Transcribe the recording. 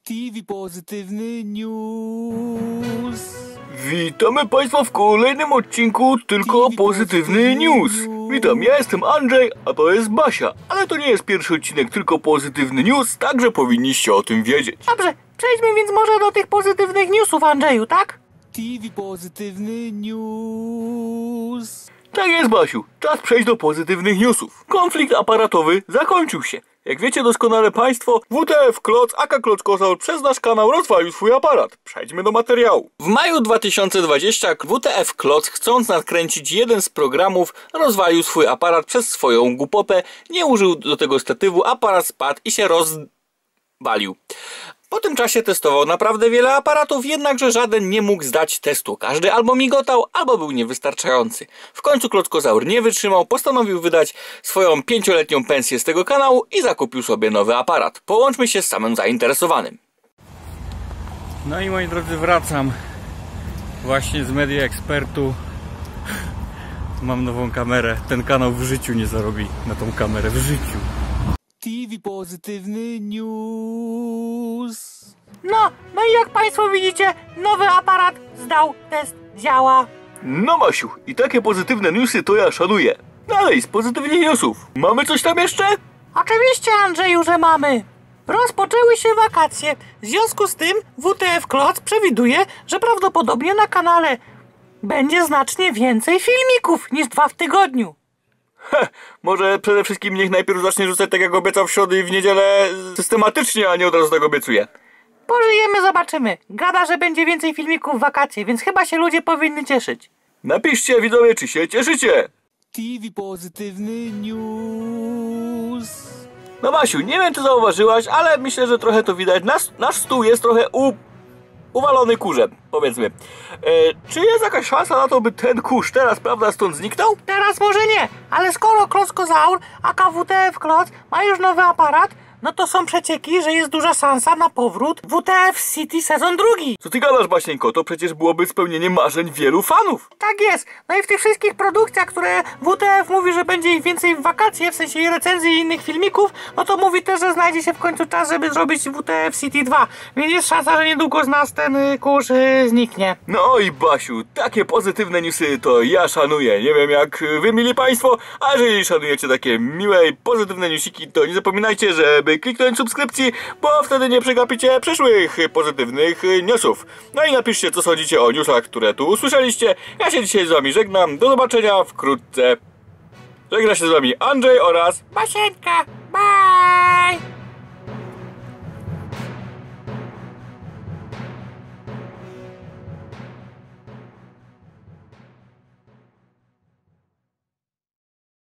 TV Pozytywny News. Witamy Państwa w kolejnym odcinku Tylko Pozytywny News. Witam, ja jestem Andrzej, a to jest Basia. Ale to nie jest pierwszy odcinek Tylko Pozytywny News, także powinniście o tym wiedzieć. Dobrze, przejdźmy więc może do tych pozytywnych newsów, Andrzeju, tak? TV Pozytywny News. Tak jest, Basiu, czas przejść do pozytywnych newsów. Konflikt aparatowy zakończył się. Jak wiecie doskonale Państwo, WTF Kloc aka Klockozaur przez nasz kanał rozwalił swój aparat. Przejdźmy do materiału. W maju 2020 WTF Kloc, chcąc nakręcić jeden z programów, rozwalił swój aparat przez swoją głupotę. Nie użył do tego statywu, aparat spadł i się rozwalił. Po tym czasie testował naprawdę wiele aparatów, jednakże żaden nie mógł zdać testu. Każdy albo migotał, albo był niewystarczający. W końcu Klockozaur nie wytrzymał, postanowił wydać swoją 5-letnią pensję z tego kanału i zakupił sobie nowy aparat. Połączmy się z samym zainteresowanym. No i moi drodzy, wracam właśnie z Media Expertu. Mam nową kamerę. Ten kanał w życiu nie zarobi na tą kamerę, w życiu. TV Pozytywny News. No i jak Państwo widzicie, nowy aparat zdał test, działa. No Basiu, i takie pozytywne newsy to ja szanuję. Dalej, z pozytywnych newsów. Mamy coś tam jeszcze? Oczywiście, Andrzeju, że mamy. Rozpoczęły się wakacje. W związku z tym WTF Kloc przewiduje, że prawdopodobnie na kanale będzie znacznie więcej filmików niż 2 w tygodniu. Może przede wszystkim niech najpierw zacznie rzucać tak jak obiecał w środę i w niedzielę systematycznie, a nie od razu tak obiecuje. Pożyjemy, zobaczymy. Gada, że będzie więcej filmików w wakacje, więc chyba się ludzie powinni cieszyć. Napiszcie widzowie, czy się cieszycie. TV Pozytywny News. No Basiu, nie wiem czy zauważyłaś, ale myślę, że trochę to widać. Nasz stół jest trochę uwalony kurzem, powiedzmy. Czy jest jakaś szansa na to, by ten kurz teraz, prawda, stąd zniknął? Teraz może nie, ale skoro Klockozaur aka WTF Kloc ma już nowy aparat, no to są przecieki, że jest duża szansa na powrót WTF City sezon 2. Co ty gadasz, Basieńko? To przecież byłoby spełnienie marzeń wielu fanów. Tak jest. No i w tych wszystkich produkcjach, które WTF mówi, że będzie ich więcej w wakacje, w sensie i recenzji i innych filmików, no to mówi też, że znajdzie się w końcu czas, żeby zrobić WTF City 2. Więc jest szansa, że niedługo z nas ten kurz zniknie. No i Basiu, takie pozytywne newsy to ja szanuję. Nie wiem jak wy, mili państwo, a jeżeli szanujecie takie miłe i pozytywne newsiki, to nie zapominajcie, żeby kliknąć subskrypcji, bo wtedy nie przegapicie przyszłych pozytywnych newsów. No i napiszcie, co sądzicie o newsach, które tu usłyszeliście. Ja się dzisiaj z wami żegnam. Do zobaczenia wkrótce. Żegna się z wami Andrzej oraz Basieńka. Bye!